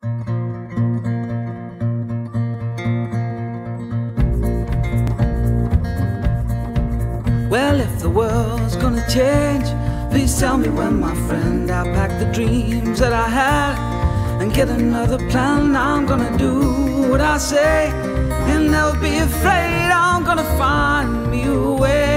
Well, if the world's gonna change, please tell me when, my friend. I'll pack the dreams that I had and get another plan. I'm gonna do what I say and never be afraid. I'm gonna find me a way.